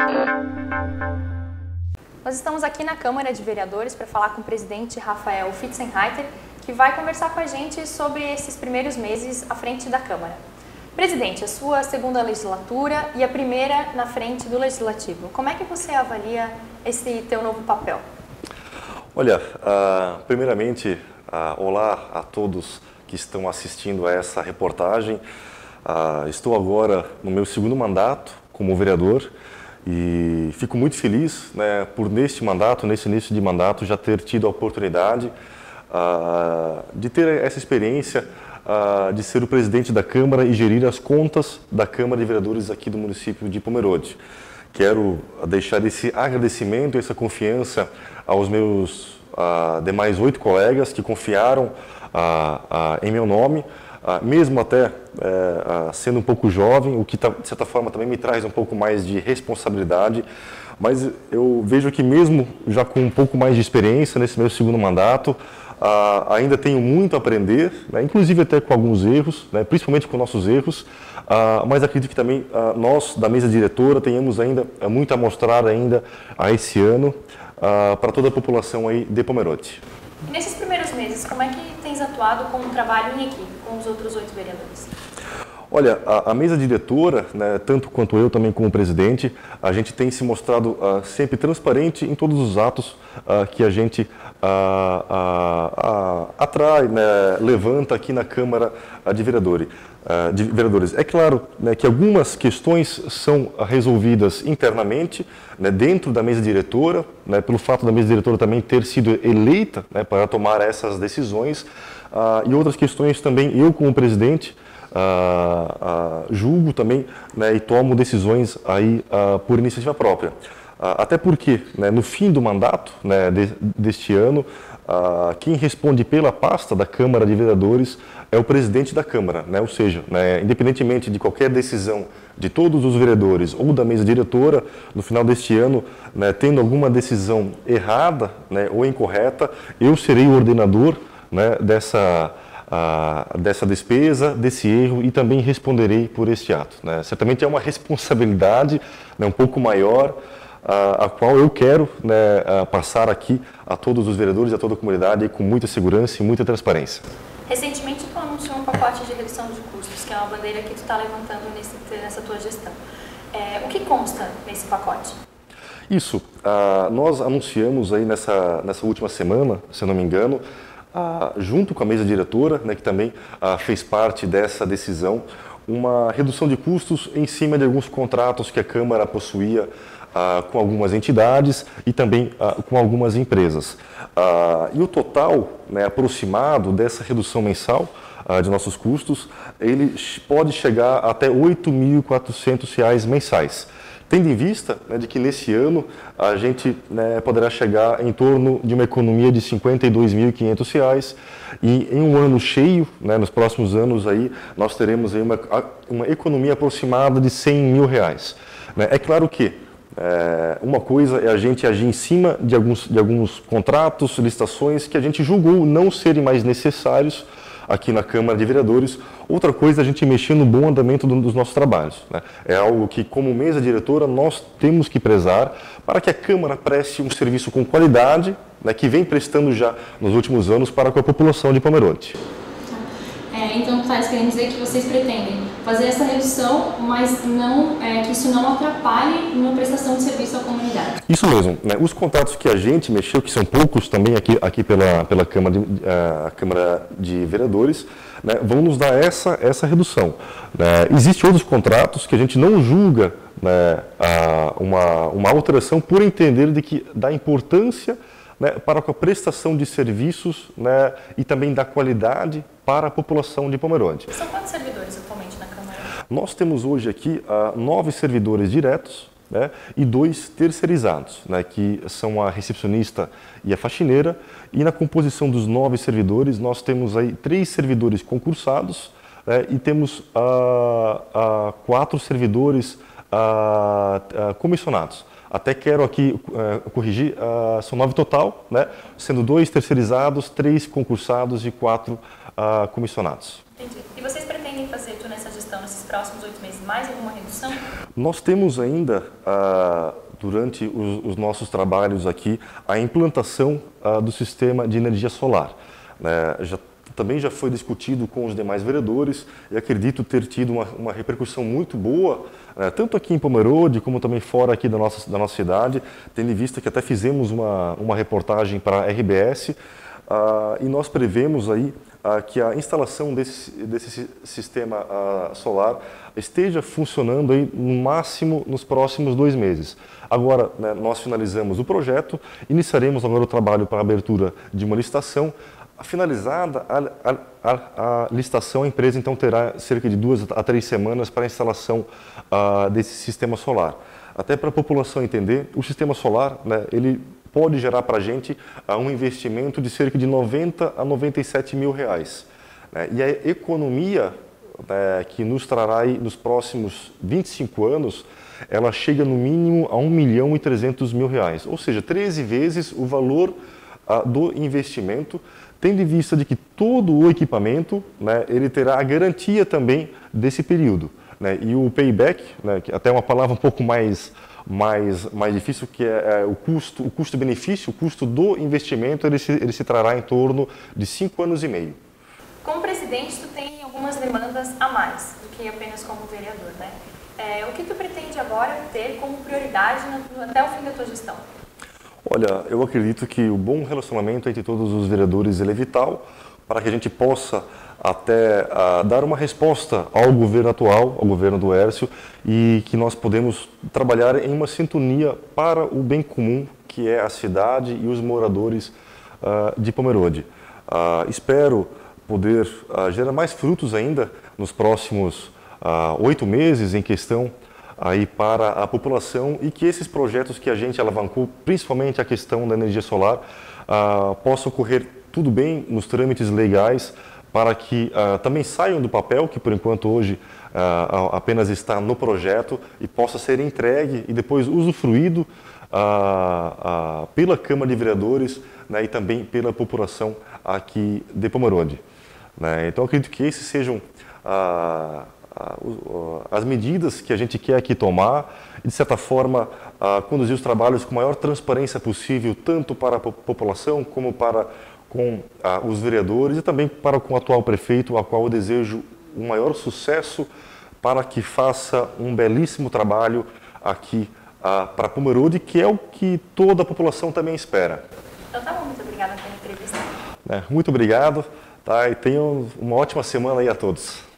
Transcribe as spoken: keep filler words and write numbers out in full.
Nós estamos aqui na Câmara de Vereadores para falar com o presidente Rafael Fitzenreiter, que vai conversar com a gente sobre esses primeiros meses à frente da Câmara. Presidente, a sua segunda legislatura e a primeira na frente do Legislativo. Como é que você avalia esse teu novo papel? Olha, uh, primeiramente, uh, olá a todos que estão assistindo a essa reportagem. Uh, estou agora no meu segundo mandato como vereador e fico muito feliz, né, por neste mandato, nesse início de mandato, já ter tido a oportunidade uh, de ter essa experiência uh, de ser o presidente da Câmara e gerir as contas da Câmara de Vereadores aqui do município de Pomerode. Quero deixar esse agradecimento, essa confiança aos meus uh, demais oito colegas que confiaram uh, uh, em meu nome, Uh, mesmo até uh, uh, sendo um pouco jovem, o que tá, de certa forma também me traz um pouco mais de responsabilidade, mas eu vejo que mesmo já com um pouco mais de experiência nesse meu segundo mandato, uh, ainda tenho muito a aprender, né, inclusive até com alguns erros, né, principalmente com nossos erros, uh, mas acredito que também uh, nós da mesa diretora tenhamos ainda uh, muito a mostrar ainda a esse ano uh, para toda a população aí de Pomerode. E nesses primeiros meses, como é que tens atuado com o trabalho em equipe, com os outros oito vereadores? Olha, a, a mesa diretora, né, tanto quanto eu também como presidente, a gente tem se mostrado uh, sempre transparente em todos os atos uh, que a gente uh, uh, uh, atrai, né, levanta aqui na Câmara uh, de, Vereadores, uh, de Vereadores. É claro, né, que algumas questões são resolvidas internamente, né, dentro da mesa diretora, né, pelo fato da mesa diretora também ter sido eleita, né, para tomar essas decisões, uh, e outras questões também eu como presidente, Uh, uh, julgo também, né, e tomo decisões aí, uh, por iniciativa própria. Uh, até porque, né, no fim do mandato, né, de, deste ano, uh, quem responde pela pasta da Câmara de Vereadores é o presidente da Câmara, né, ou seja, né, independentemente de qualquer decisão de todos os vereadores ou da mesa diretora, no final deste ano, né, tendo alguma decisão errada, né, ou incorreta, eu serei o ordenador, né, dessa Uh, dessa despesa, desse erro, e também responderei por este ato, né? Certamente é uma responsabilidade, né, um pouco maior, uh, a qual eu quero, né, uh, passar aqui a todos os vereadores e a toda a comunidade com muita segurança e muita transparência. Recentemente tu anunciou um pacote de redução de custos, que é uma bandeira que tu está levantando nesse, nessa tua gestão. É, o que consta nesse pacote? Isso, uh, nós anunciamos aí nessa, nessa última semana, se eu não me engano, Uh, junto com a mesa diretora, né, que também uh, fez parte dessa decisão, uma redução de custos em cima de alguns contratos que a Câmara possuía uh, com algumas entidades e também uh, com algumas empresas. Uh, e o total, né, aproximado dessa redução mensal uh, de nossos custos, ele pode chegar até oito mil e quatrocentos reais mensais. Tendo em vista, né, de que nesse ano a gente, né, poderá chegar em torno de uma economia de cinquenta e dois mil e quinhentos reais, e em um ano cheio, né, nos próximos anos aí, nós teremos aí uma, uma economia aproximada de cem mil reais. Né? É claro que é, uma coisa é a gente agir em cima de alguns, de alguns contratos, licitações que a gente julgou não serem mais necessários aqui na Câmara de Vereadores. Outra coisa é a gente mexer no bom andamento do, dos nossos trabalhos, né? É algo que, como mesa diretora, nós temos que prezar para que a Câmara preste um serviço com qualidade, né, que vem prestando já nos últimos anos para com a população de Pomerode. É, então, tu estás querendo dizer que vocês pretendem fazer essa redução, mas não, é, que isso não atrapalhe na prestação de serviço à comunidade. Isso mesmo, né? Os contratos que a gente mexeu, que são poucos também aqui, aqui pela, pela Câmara, de, uh, Câmara de Vereadores, né, vão nos dar essa, essa redução. Né? Existem outros contratos que a gente não julga, né, uh, uma, uma alteração por entender de que dá importância, né, para a prestação de serviços, né, e também da qualidade para a população de Pomerode. São quantos servidores atualmente na Câmara? Nós temos hoje aqui uh, nove servidores diretos, né, e dois terceirizados, né, que são a recepcionista e a faxineira. E na composição dos nove servidores, nós temos aí três servidores concursados, né, e temos uh, uh, quatro servidores uh, uh, comissionados. Até quero aqui uh, corrigir, uh, são nove total, né, sendo dois terceirizados, três concursados e quatro uh, comissionados. Entendi. E vocês pretendem fazer, tu nessa gestão, nesses próximos oito meses, mais alguma redução? Nós temos ainda, ah, durante os, os nossos trabalhos aqui, a implantação ah, do sistema de energia solar. Né? Já, também já foi discutido com os demais vereadores e acredito ter tido uma, uma repercussão muito boa, né? Tanto aqui em Pomerode como também fora aqui da nossa, da nossa cidade, tendo em vista que até fizemos uma, uma reportagem para a R B S ah, e nós prevemos aí ah, que a instalação desse, desse sistema ah, solar esteja funcionando aí no máximo nos próximos dois meses. Agora, né, nós finalizamos o projeto, iniciaremos agora o trabalho para a abertura de uma licitação. Finalizada a, a, a, a licitação, a empresa então terá cerca de duas a três semanas para a instalação uh, desse sistema solar. Até para a população entender, o sistema solar, né, ele pode gerar para a gente uh, um investimento de cerca de noventa a noventa e sete mil reais. Né, e a economia né, que nos trará aí nos próximos vinte e cinco anos, ela chega no mínimo a um milhão e trezentos mil reais, ou seja, treze vezes o valor uh, do investimento, tendo em vista de que todo o equipamento, né, ele terá a garantia também desse período. Né, e o payback, né, que até é uma palavra um pouco mais, mais, mais difícil, que é, é o custo, o custo-benefício, o custo do investimento, ele se, ele se trará em torno de cinco anos e meio. Como presidente, tu tem algumas demandas a mais do que apenas como vereador, né? É, o que tu pretende agora ter como prioridade na, até o fim da tua gestão? Olha, eu acredito que o bom relacionamento entre todos os vereadores ele é vital para que a gente possa até uh, dar uma resposta ao governo atual, ao governo do Hércio, e que nós podemos trabalhar em uma sintonia para o bem comum, que é a cidade e os moradores uh, de Pomerode. Uh, espero poder uh, gerar mais frutos ainda nos próximos oito uh, meses em questão aí para a população e que esses projetos que a gente alavancou, principalmente a questão da energia solar, uh, possam correr tudo bem nos trâmites legais para que uh, também saiam do papel, que por enquanto hoje uh, apenas está no projeto, e possa ser entregue e depois usufruído uh, uh, pela Câmara de Vereadores, né, e também pela população aqui de Pomerode. Né? Então acredito que esses sejam uh, as medidas que a gente quer aqui tomar e, de certa forma, conduzir os trabalhos com a maior transparência possível, tanto para a população como para com os vereadores e também para com o atual prefeito, a qual eu desejo um maior sucesso para que faça um belíssimo trabalho aqui para Pomerode, que é o que toda a população também espera. Então tá bom, muito obrigada pela entrevista. É, muito obrigado, tá? E tenham uma ótima semana aí a todos.